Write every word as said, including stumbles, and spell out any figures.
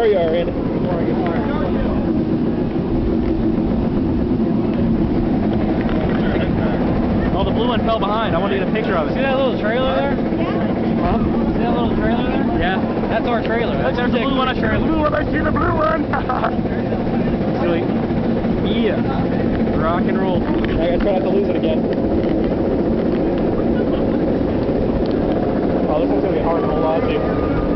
car you are in. Oh, the blue one fell behind. I want to get a picture of it. See that little trailer there? Huh? See that little trailer there? Yeah. That's our trailer. That's There's the blue one. I see the blue one. I see the blue one. Sweet. Yeah. Rock and roll. I gotta try not to lose it again. Oh, this one's gonna be hard to hold on to.